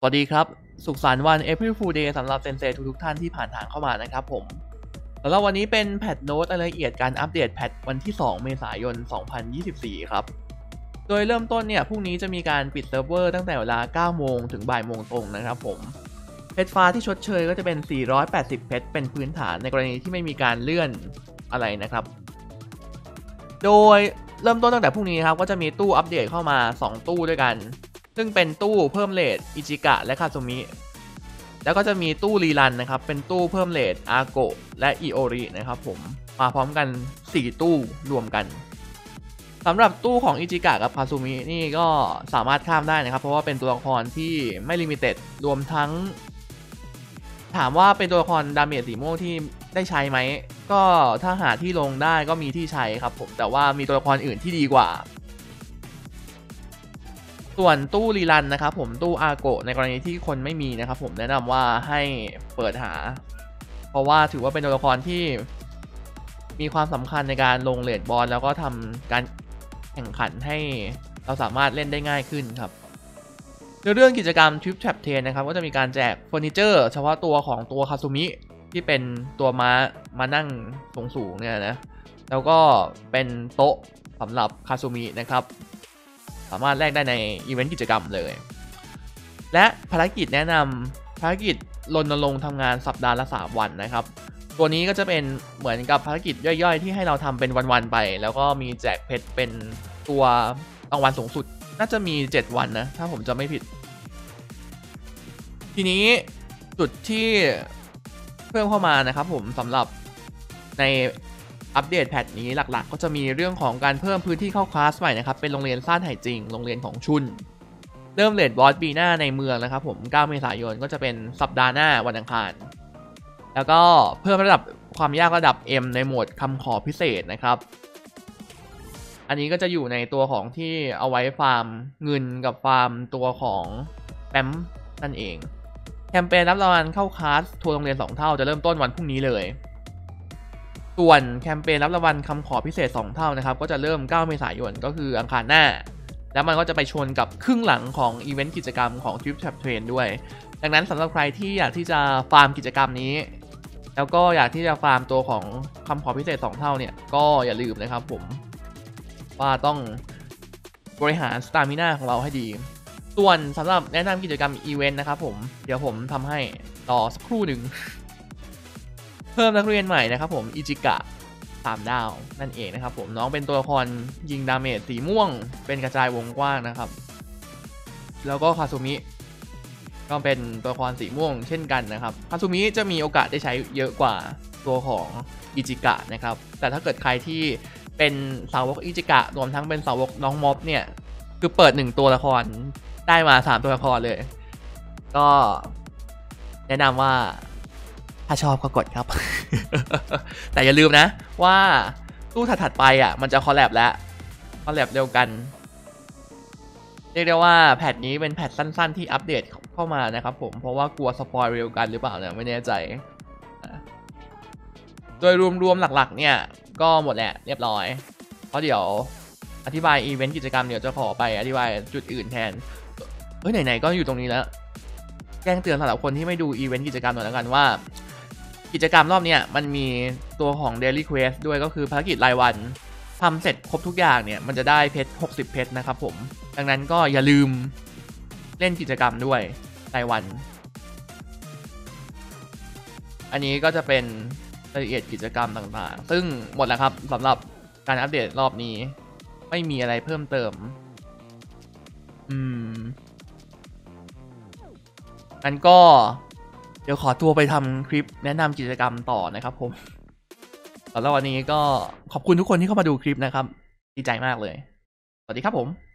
สวัสดีครับสุขสันต์วัน April Fool Day สำหรับเซนเซทุกท่านที่ผ่านทางเข้ามานะครับผมสำหรับวันนี้เป็นแพทโน้ตรายละเอียดการอัปเดตแพทวันที่ 2 เมษายน 2024 ครับโดยเริ่มต้นเนี่ยพรุ่งนี้จะมีการปิดเซิร์ฟเวอร์ตั้งแต่เวลา 9 โมงถึงบ่ายโมงตรงนะครับผมเพชรฟ้าที่ชดเชยก็จะเป็น 480 เพชรเป็นพื้นฐานในกรณีที่ไม่มีการเลื่อนอะไรนะครับโดยเริ่มต้นตั้งแต่พรุ่งนี้ครับก็จะมีตู้อัปเดตเข้ามา 2 ตู้ด้วยกันซึ่งเป็นตู้เพิ่มเรทอิจิกะและคาซุมิแล้วก็จะมีตู้รีรันนะครับเป็นตู้เพิ่มเรทอาโกะและอิโอรินะครับผมมาพร้อมกัน4ตู้รวมกันสำหรับตู้ของอิจิกะกับคาซุมินี่ก็สามารถข้ามได้นะครับเพราะว่าเป็นตัวละครที่ไม่ลิมิเต็ดรวมทั้งถามว่าเป็นตัวละครดาเมจสีม่วงที่ได้ใช้ไหมก็ถ้าหาที่ลงได้ก็มีที่ใช้ครับผมแต่ว่ามีตัวละครอื่นที่ดีกว่าส่วนตู้รีรันนะครับผมตู้อาโกะในกรณีที่คนไม่มีนะครับผมแนะนำว่าให้เปิดหาเพราะว่าถือว่าเป็นตัวละครที่มีความสำคัญในการลงเรทบอลแล้วก็ทำการแข่งขันให้เราสามารถเล่นได้ง่ายขึ้นครับในเรื่องกิจกรรม Trip Trap Train นะครับก็จะมีการแจกเฟอร์นิเจอร์เฉพาะตัวของตัวคาซุมิที่เป็นตัวมานั่งสูงเนี่ยนะแล้วก็เป็นโต๊ะสำหรับคาซุมินะครับสามารถแลกได้ในอีเวนต์กิจกรรมเลยและภารกิจแนะนำภารกิจรณรงค์ทำงานสัปดาห์ละ3 วันนะครับตัวนี้ก็จะเป็นเหมือนกับภารกิจย่อยๆที่ให้เราทำเป็นวันๆไปแล้วก็มีแจกเพชรเป็นตัวรางวัลสูงสุดน่าจะมี7 วันนะถ้าผมจำไม่ผิดทีนี้จุดที่เพิ่มเข้ามานะครับผมสำหรับในอัปเดตแพทนี้หลักๆก็จะมีเรื่องของการเพิ่มพื้นที่เข้าคลาสใหม่นะครับเป็นโรงเรียนซ่านไห่จริงโรงเรียนของชุนเริ่มเรทบอสปีหน้าในเมืองนะครับผม9 เมษายนก็จะเป็นสัปดาห์หน้าวันอังคารแล้วก็เพิ่มระดับความยากระดับ M ในโหมดคำขอพิเศษนะครับอันนี้ก็จะอยู่ในตัวของที่เอาไว้ฟาร์มเงินกับฟาร์มตัวของแปมนั่นเองแคมเปญรับรางวัลเข้าคลาสทัวร์โรงเรียน2 เท่าจะเริ่มต้นวันพรุ่งนี้เลยส่วนแคมเปญรับรางวัลคำขอพิเศษ2 เท่านะครับก็จะเริ่ม9 เมษายนก็คืออังคารหน้าแล้วมันก็จะไปชนกับครึ่งหลังของอีเวนต์กิจกรรมของ Trip Trap Train ด้วยดังนั้นสำหรับใครที่อยากที่จะฟาร์มกิจกรรมนี้แล้วก็อยากที่จะฟาร์มตัวของคำขอพิเศษ2 เท่าเนี่ยก็อย่าลืมนะครับผมว่าต้องบริหารสตามิน่าของเราให้ดีส่วนสำหรับแนะนำกิจกรรมอีเวนต์นะครับผมเดี๋ยวผมทำให้ต่อสักครู่หนึ่งเพิ่มนักเรียนใหม่นะครับผมอิจิกะ3 ดาวนั่นเองนะครับผมน้องเป็นตัวละครยิงดาเมจสีม่วงเป็นกระจายวงกว้างนะครับแล้วก็คาซุมิก็เป็นตัวละครสีม่วงเช่นกันนะครับคาซุมิจะมีโอกาสได้ใช้เยอะกว่าตัวของอิจิกะนะครับแต่ถ้าเกิดใครที่เป็นสาวกอิจิกะรวมทั้งเป็นสาวกน้องม็อบเนี่ยคือเปิด1 ตัวละครได้มา3 ตัวละครเลยก็แนะนำว่าถ้าชอบก็กดครับ แต่อย่าลืมนะว่าตู้ถัดๆไปอ่ะมันจะคอลแลบแล้วคอลแลบเร็วกันเรียกได้ว่าแพทนี้เป็นแพทสั้นๆที่อัปเดตเข้ามานะครับผมเพราะว่ากลัวสปอยเร็วกันหรือเปล่าเนี่ยไม่แน่ใจโดยรวมๆหลักๆเนี่ยก็หมดแหละเรียบร้อยเพราะเดี๋ยวอธิบายอีเวนต์กิจกรรมเดี๋ยวจะขอไปอธิบายจุดอื่นแทนไหนๆก็อยู่ตรงนี้แล้วแจ้งเตือนสำหรับคนที่ไม่ดูอีเวนต์กิจกรรมหน่อยแล้วกันว่ากิจกรรมรอบนี้มันมีตัวของ Daily Quest ด้วยก็คือภารกิจรายวันทำเสร็จครบทุกอย่างเนี่ยมันจะได้เพชร60 เพชรนะครับผมดังนั้นก็อย่าลืมเล่นกิจกรรมด้วยรายวันอันนี้ก็จะเป็นรายละเอียดกิจกรรมต่างๆซึ่งหมดแล้วครับสำหรับการอัปเดตรอบนี้ไม่มีอะไรเพิ่มเติมงั้นก็เดี๋ยวขอตัวไปทำคลิปแนะนำกิจกรรมต่อนะครับผมสำหรับวันนี้ก็ขอบคุณทุกคนที่เข้ามาดูคลิปนะครับดีใจมากเลยสวัสดีครับผม